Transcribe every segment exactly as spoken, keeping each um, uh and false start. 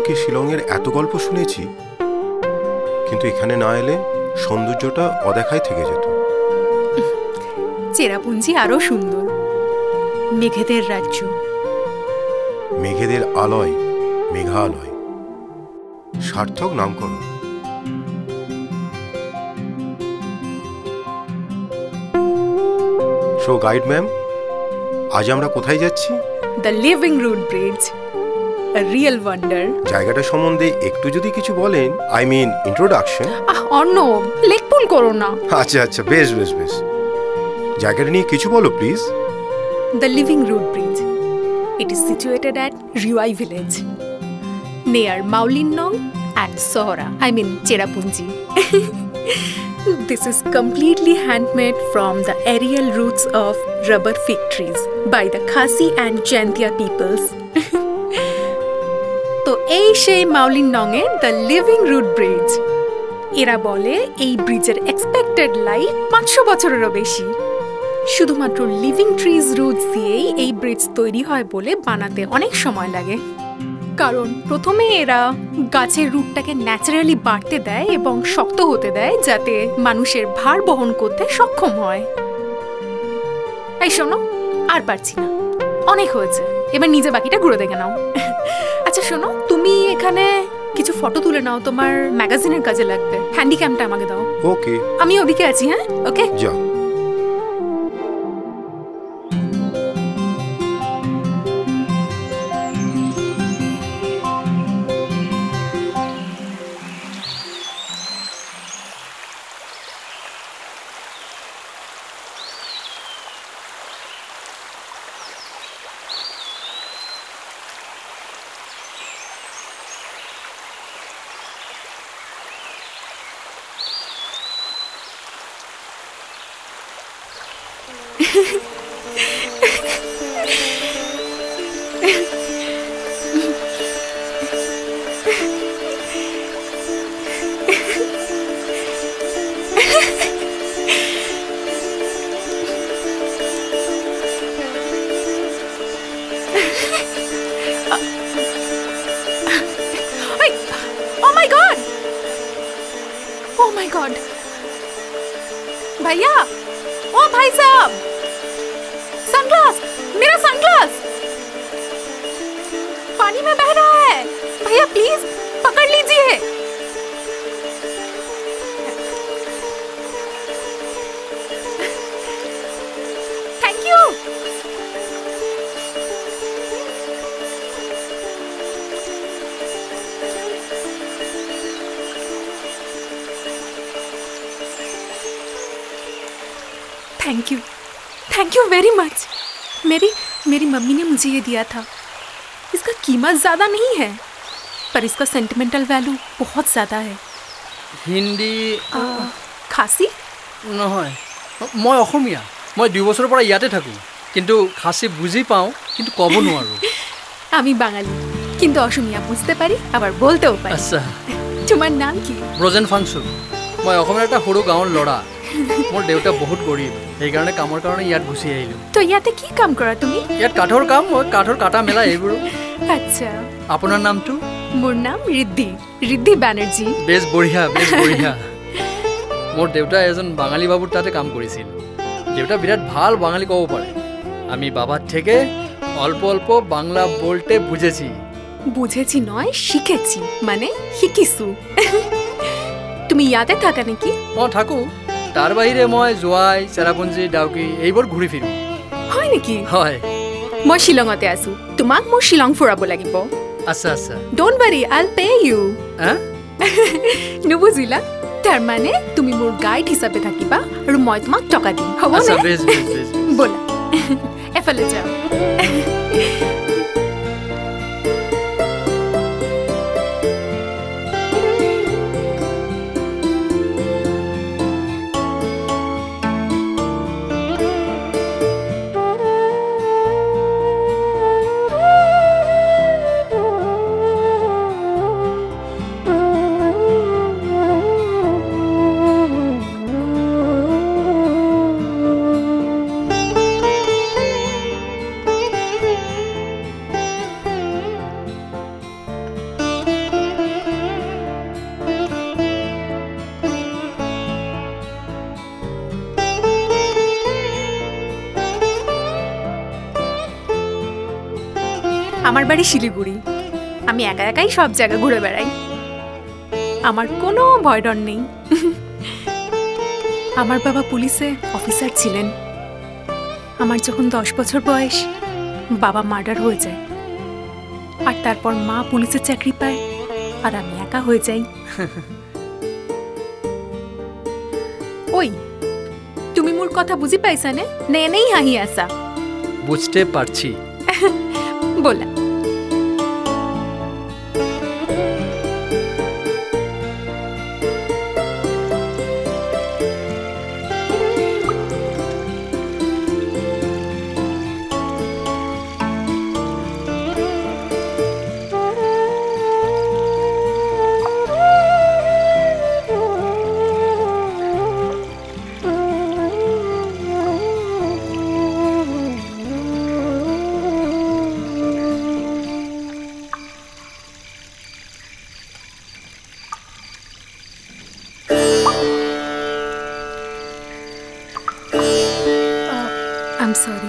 মুখে শিলংয়ের এত গল্প শুনেছি, কিন্তু এখানে না এলে সৌন্দর্যটা অদেখায় থেকে যেত। চেরাপুঞ্জি আরো সুন্দর, মেঘেদের রাজ্য। মেঘেদের আলয়, মেঘালয়, সার্থক নামকরণ। সো গাইড ম্যাম, আজ আমরা কোথায় যাচ্ছি? The living root bridge, a real wonder. জায়গাটা সম্বন্ধে একটু যদি কিছু বলেন, আই মিন ইন্ট্রোডাকশন। আহ অর্ণব, লেকপুল করো না। আচ্ছা আচ্ছা, বেশ বেশ বেশ, জায়গাটা নিয়ে কিছু বলো please. The Living Root Bridge. It is situated at Riwai village, near Maulinnong and Sohra, I mean Cherrapunji. This is completely handmade from the aerial roots of rubber fig trees by the Khasi and Jaintia peoples. তো এই সেই Maulinnong এর The Living Root Bridge. এরা বলে এই ব্রিজের expected life পাঁচশো বছরেরও বেশি। শুধুমাত্র লিভিং ট্রিজ রুটস দিয়েই এই ব্রিজ তৈরি হয় বলে বানাতে অনেক সময় লাগে, কারণ প্রথমে এরা গাছের রুটটাকে ন্যাচারালি বাড়তে দেয় এবং শক্ত হতে দেয়, যাতে মানুষের ভার বহন করতে সক্ষম হয়। এই শোনো, আর পারছি না, অনেক হয়েছে, এবার নিজে বাকিটা ঘুরে দেখে নাও। আচ্ছা শোনো, তুমি এখানে কিছু ফটো তুলে নাও, তোমার ম্যাগাজিনের কাজে লাগবে। হ্যান্ডিক্যামটা আমাকে দাও। ওকে, আমি ওদিকে আছি। হ্যাঁ, ওকে, যাও। भैया, ओ भाई साहब, सनग्लास, मेरा सनग्लास पानी में बह रहा है। भैया प्लीज पकड़ लीजिए। Thank you. Thank you, thank you very much. मेरी मेरी मम्मी ने मुझे ये दिया था। इसका कीमत ज़्यादा नहीं है, पर इसका सेंटिमेंटल वैल्यू बहुत ज़्यादा है। हिंदी खासी নহয়, মই অসমীয়া। মই দুই বছৰৰ পৰা ইয়াতে থাকোঁ, কিন্তু খাসি বুজি পাওঁ, কিন্তু ক'ব নোৱাৰোঁ। আমি বাঙালি, কিন্তু অসমীয়া বুঝতে পারি, আবার বলতেও পারি। আচ্ছা, তোমার নাম কি? ব্ৰজেন ফাংচু। মই অসমৰ এটা সৰু গাঁৱৰ ল'ৰা। মোৰ দেউতা বহুত গৰীব, সেইকাৰণে কামৰ কাৰণে ইয়াত গুচি আহিলোঁ। তো ইয়াতে কি কাম কৰা তুমি? ইয়াত কাঠৰ কাম, মই কাঠৰ কাটা মেলা এইবোৰ। আচ্ছা, আপোনাৰ নামটো? মোৰ নাম ৰিদ্ধি, ৰিদ্ধি বেনাৰ্জী। বেশ বঢ়িয়া, বেশ বঢ়িয়া। মোৰ দেউতা এজন বাঙালী বাবুৰ তাতে কাম কৰিছিল। দেউতা বিৰাট ভাল বাঙালী ক'ব পাৰে। আমি বাবার থেকে অল্প অল্প বাংলা বলতে বুঝেছি। বুঝেছি নয়, শিখেছি, মানে শিকিছো। তুমি ইয়াতে থাকা নাকি? মই থাকো, তাৰ বাহিৰে মই জোৱাই, চেৰাপুঞ্জী, ডাউকি এইবোৰ ঘূৰি ফুৰো। হয় নেকি? হয়। মই শিলঙতে আছো, তোমাক মোৰ শিলং ফুৰাব লাগিব। আচ্ছা আচ্ছা, don't worry, I'll pay you. নুবুজিলা? তাৰ মানে তুমি মোৰ গাইড হিচাপে থাকিবা আৰু মই তোমাক টকা দিম, হ'বনে? ব'লা এফালে যাওঁ। আমার বাড়ি শিলিগুড়ি। আমি একা একাই সব জায়গা ঘুরে বেড়াই। আমার কোনো ভয় ডর নেই। আমার বাবা পুলিশে অফিসার ছিলেন। আমার যখন দশ বছর বয়স বাবা মার্ডার হয়ে যায়, আর তারপর মা পুলিশের চাকরি পায় আর আমি একা হয়ে যাই। ওই তুমি মোর কথা বুঝি পাইছা নে? নে নেই হাহি আসা। বুঝতে পারছি। बोला I'm sorry.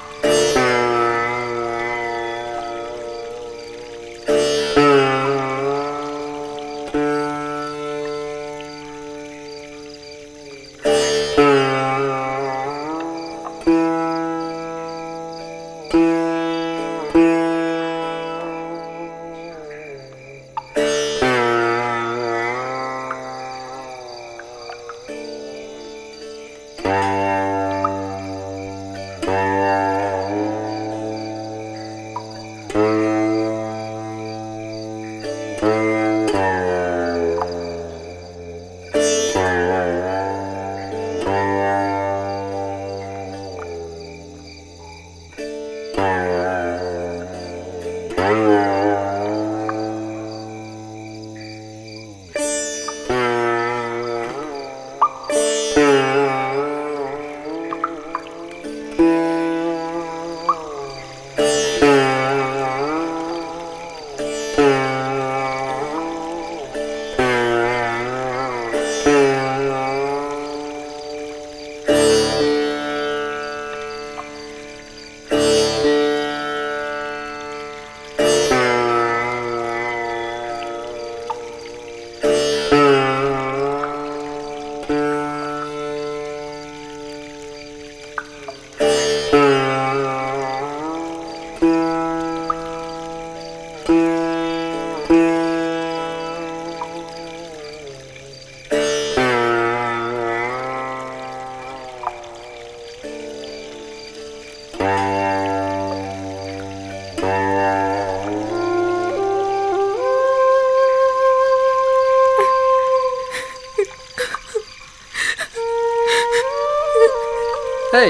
Hey,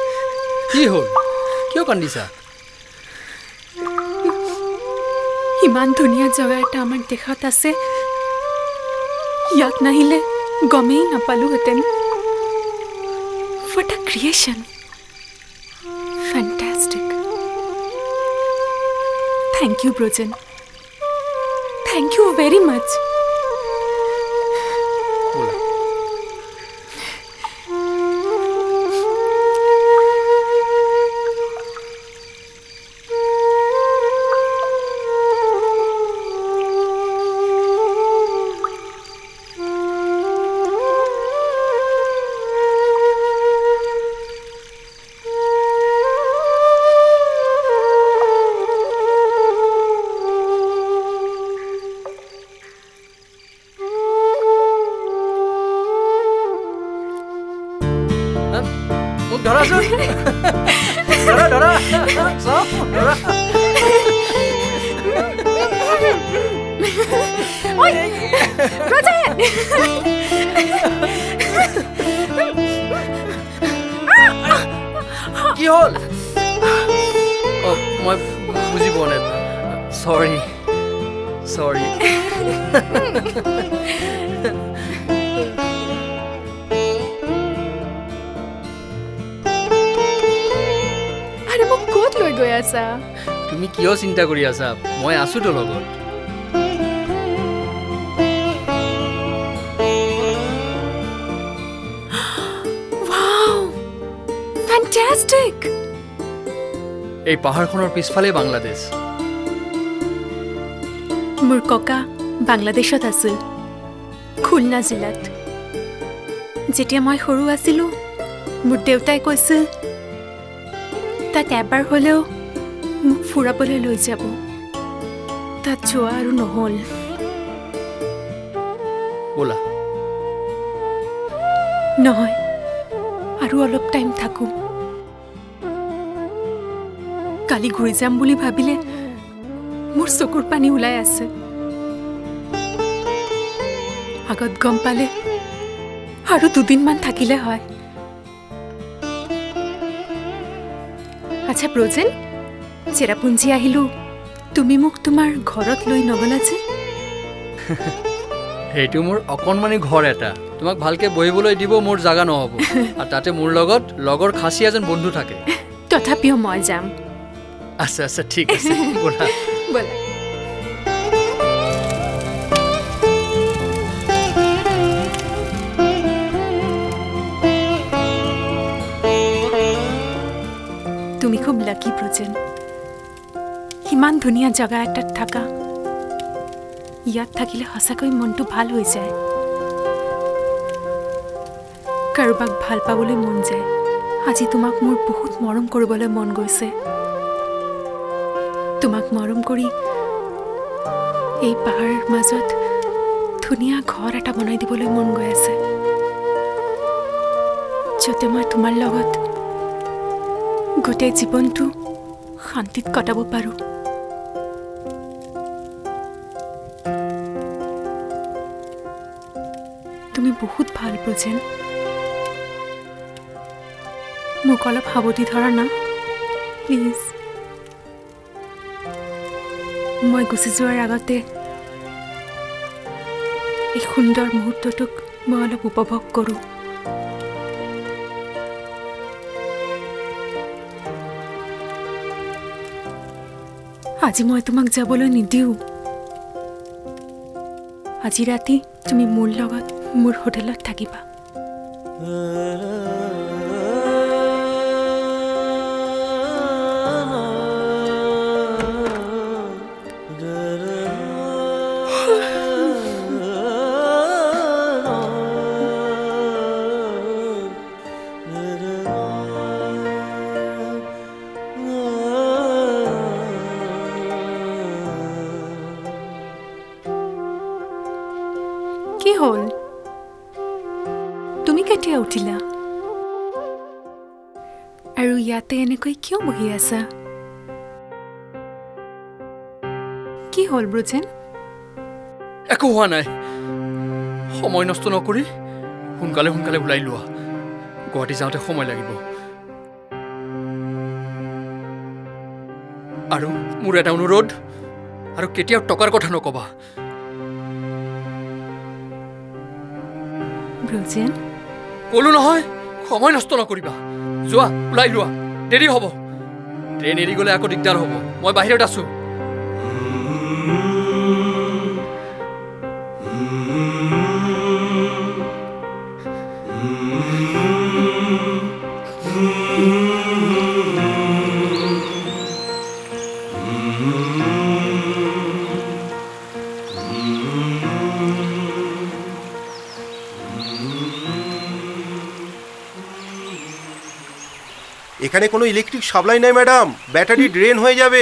কি হল? কিয় কান্দিছা? ইমান ধুনীয়া জগা এটা আমাৰ দেখাত আছে, ইয়াত নাহিলে গমেই নাপালোহেঁতেন। What a creation! Fantastic! Thank you, Brojan. Thank you very much. ধরা ধরা ধরা ধরা ওই Brojan! কি হল? ও মই বুজি পোৱা নাই। সৰি সৰি ক'ত লৈ গৈ আছা? তুমি কিয় চিন্তা কৰি আছা? মই আছো তো লগত। Wow! Fantastic! এই পাহাৰখনৰ পিছফালে বাংলাদেশ। মোৰ ককা বাংলাদেশত আছিল, খুলনা জিলাত। যেতিয়া মই সৰু আছিলোঁ, মোৰ দেউতাই কৈছিল তাত এবাৰ হ'লেও মোক ফুৰাবলৈ লৈ যাব। তাত যোৱা আৰু নহ'ল। ব'লা। নহয়, আৰু অলপ টাইম থাকোঁ। কালি ঘূৰি যাম বুলি ভাবিলে মোৰ চকুৰ পানী ওলাই আছে। আগত গম পালে আৰু দুদিনমান থাকিলে হয়। আচ্ছা ব্ৰজেন, চেৰাপুঞ্জী আহিলোঁ, তুমি মোক তোমাৰ ঘৰত লৈ নগলা যে? সেইটো মোৰ অকণমানি ঘৰ এটা, তোমাক ভালকে বহিবলৈ দিব মোৰ জাগা নহ'ব। আৰু তাতে মোৰ লগত লগৰ খাচী এজন বন্ধু থাকে। তথাপিও মই যাম। আচ্ছা আচ্ছা ঠিক আছে, ব'লা ব'লা। তুমি খুব লাকি ব্ৰজেন, ইমান ধুনীয়া জেগা এটাত থাকা। ইয়াত থাকিলে সঁচাকৈ মনটো ভাল হৈ যায়। কাৰোবাক ভাল পাবলৈ মন যায়। আজি তোমাক মোৰ বহুত মৰম কৰিবলৈ মন গৈছে। তোমাক মৰম কৰি এই পাহাৰৰ মাজত ধুনীয়া ঘৰ এটা বনাই দিবলৈ মন গৈ আছে, য'তে মই তোমাৰ লগত গোটেই জীৱনটো শান্তিত কটাব পাৰোঁ। তুমি বহুত ভাল ব্ৰজেন। মোক অলপ সাৱধি ধৰা না প্লিজ। মই গুচি যোৱাৰ আগতে এই সুন্দৰ মুহূৰ্তটোক মই অলপ উপভোগ কৰোঁ। আজি মই তোমাক যাবলৈ নিদিওঁ। আজি ৰাতি তুমি মোৰ লগত মোৰ হোটেলত থাকিবা। কি হ'ল? তুমি কেতিয়া উঠিলা? আৰু ইয়াতে এনেকৈ কিয় বহি আছা? কি হ'ল ব্ৰজেন? একো হোৱা নাই। সময় নষ্ট নকৰি সোনকালে সোনকালে ওলাই লোৱা, গুৱাহাটী যাওঁতে সময় লাগিব। আৰু মোৰ এটা অনুৰোধ, আৰু কেতিয়াও টকাৰ কথা নকবা। ব্ৰজেন, ক'লো নহয়, সময় নষ্ট নকৰিবা। যোৱা, ওলাই লোৱা, দেৰি হ'ব। ট্ৰেইন এৰি গ'লে আকৌ দিগদাৰ হ'ব। মই বাহিৰত আছো। এখানে কোনো ইলেকট্রিক সাপ্লাই নাই ম্যাডাম, ব্যাটারি ড্রেন হয়ে যাবে।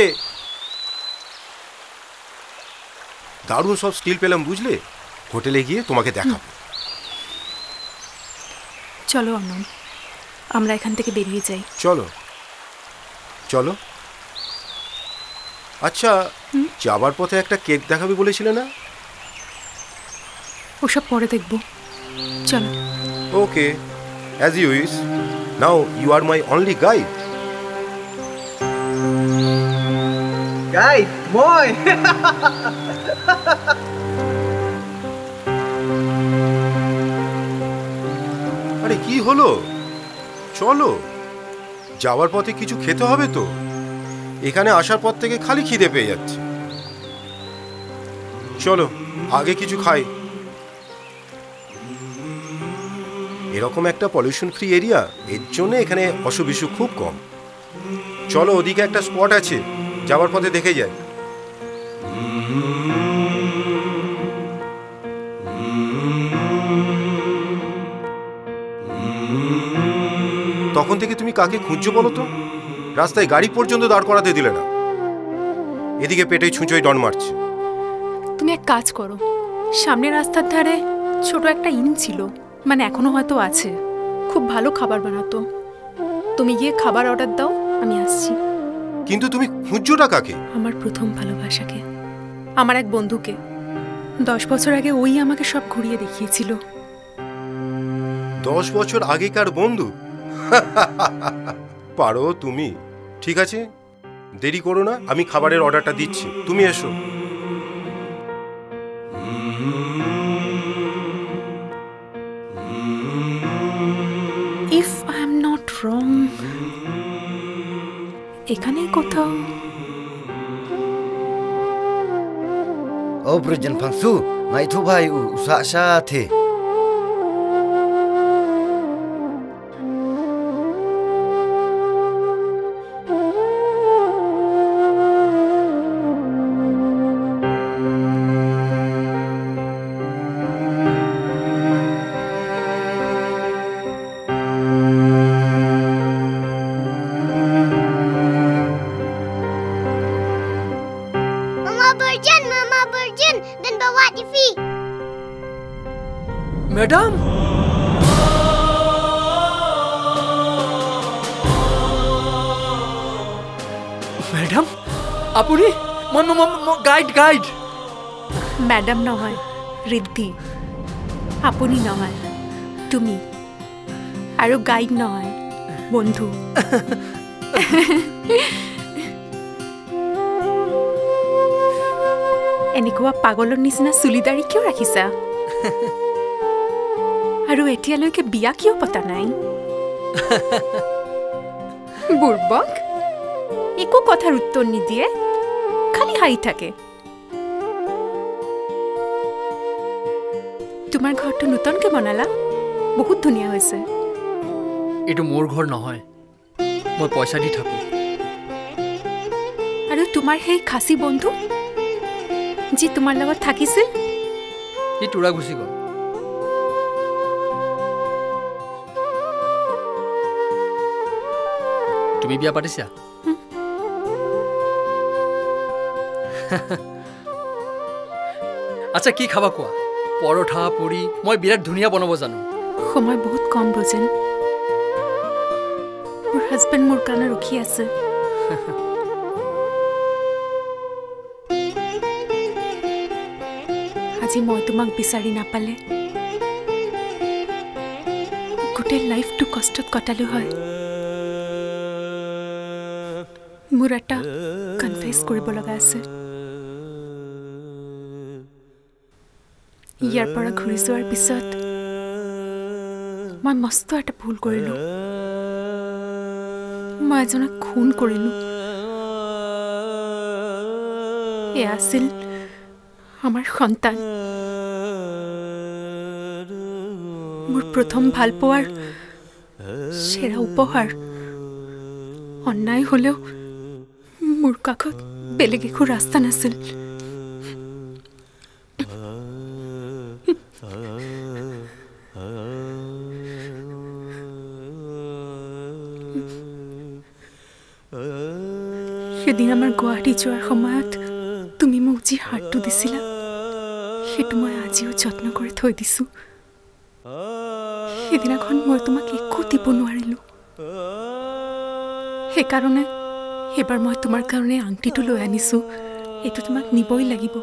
দারুণ সব স্টিল পেলাম বুঝলে, হোটেলে গিয়ে তোমাকে দেখাবো। চলো অনন, আমরা এখান থেকে বেরিয়ে যাই। চলো চলো। আচ্ছা, যাবার পথে একটা কেক দেখাবে বলেছিলে না? ওসব পরে দেখবো, চলো। Okay, as you wish. Now you are my only guide. Guide, boy. আরে কি হলো? চলো, যাওয়ার পথে কিছু খেতে হবে তো। এখানে আসার পর থেকে খালি খিদে পেয়ে যাচ্ছে। চলো আগে কিছু খাই। এরকম একটা পলিউশন ফ্রি এরিয়া, এর জন্য এখানে অসুখ বিসুখ খুব কম। চলো ওদিকে একটা স্পট আছে, যাওয়ার পথে দেখে যাই। তখন থেকে তুমি কাকে খুঁজছো বলো তো? রাস্তায় গাড়ি পর্যন্ত দাঁড় করাতে দিলে না। এদিকে পেটে ছুঁচোই ডন মারছে। তুমি এক কাজ করো, সামনের রাস্তার ধারে ছোট একটা ইন ছিল, মানে এখনো হয়তো আছে, খুব ভালো খাবার বানাতো। তুমি গিয়ে খাবার অর্ডার দাও, আমি আসছি। কিন্তু তুমি খুঁজছোটা কাকে? আমার প্রথম ভালোবাসাকে, আমার এক বন্ধুকে। দশ বছর আগে ওই আমাকে সব ঘুরিয়ে দেখিয়েছিল। দশ বছর আগেকার বন্ধু? পারো তুমি। ঠিক আছে, দেরি করো না, আমি খাবারের অর্ডারটা দিচ্ছি, তুমি এসো। If I am not wrong, এখানে কোথাও। Oh, Brujen Pangsu, ngai thu bhai u sa sa the. Madam, madam আপুনি গাইড গাইড ম্যাডাম নহয়, ঋদ্ধি। আপুনি নহয়, তুমি। আৰু গাইড নহয়, বন্ধু। এনেকুৱা পাগলৰ নিচিনা চুলিদাৰী কিয় ৰাখিছা? আৰু এতিয়ালৈকে বিয়া কিয় পতা নাই? বুৰ্বক, একো কথাৰ উত্তৰ নিদিয়ে, খালি হাঁহি থাকে। তোমাৰ ঘৰটো নতুনকে বনালা, বহুত ধুনীয়া হৈছে। এইটো মোৰ ঘৰ নহয়, মই পইচা দি থাকোঁ। আৰু তোমাৰ সেই খাচী বন্ধু যি তোমাৰ লগত থাকিছিল, সি তোৰা গুচি গ'ল। তুমি বিয়া পাতিছা? আচ্ছা, কি খাবা কোৱা? পৰঠা, পুৰি, মই বিৰাট ধুনীয়া বনাব জানো। সময় বহুত কম, ব্ৰজেন। মোৰ হাজবেণ্ড মোৰ কাৰণে ৰখি আছে। আজি মই তোমাক বিচাৰি নাপালে গোটেই লাইফটো কষ্টত কটালো হয়। মোৰ এটা কনফেছ কৰিব লগা আছে। ইয়াৰ পৰা ঘূৰি যোৱাৰ পিছত মই মস্ত এটা ভুল কৰিলোঁ। মই এজনক খুন কৰিলোঁ। এয়া আছিল আমাৰ সন্তান, মোৰ প্ৰথম ভাল পোৱাৰ সেৰা উপহাৰ। অন্যায় হ'লেও মোৰ কাষত বেলেগ একো ৰাস্তা নাছিল। সেদিন আমাৰ গুৱাহাটী যোৱাৰ সময়ত তুমি মোক যি হাতটো দিছিলা, সেইটো মই আজিও যত্ন কৰি থৈ দিছোঁ। সেইদিনাখন মই তোমাক একো দিব নোৱাৰিলোঁ। সেইকাৰণে এইবাৰ মই তোমাৰ কাৰণে আংটিটো লৈ আনিছোঁ। এইটো তোমাক নিবই লাগিব।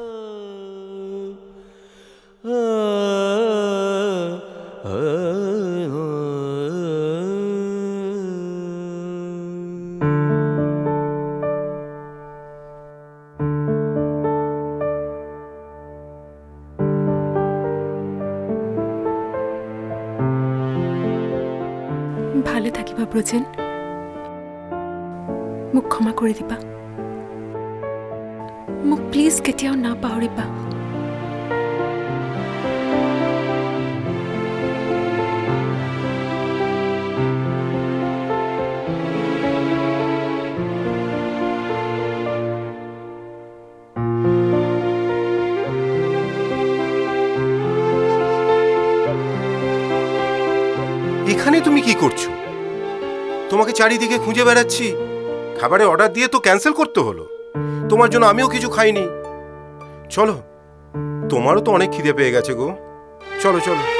ভালে থাকিবা ব্ৰজেন, মোক ক্ষমা কৰি দিবা। মোক প্লিজ কেতিয়াও নাপাহৰিবা। এখানে তুমি কি করছো? তোমাকে চারিদিকে খুঁজে বেড়াচ্ছি, খাবারের অর্ডার দিয়ে তো ক্যান্সেল করতে হলো। তোমার জন্য আমিও কিছু খাইনি। চলো, তোমারও তো অনেক খিদে পেয়ে গেছে গো, চলো চলো।